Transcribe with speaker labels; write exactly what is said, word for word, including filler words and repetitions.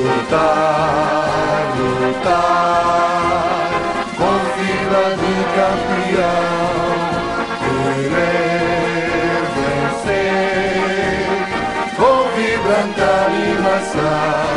Speaker 1: lutar, lutar, com fibra de campeão, querer vencer, com vibrante animação.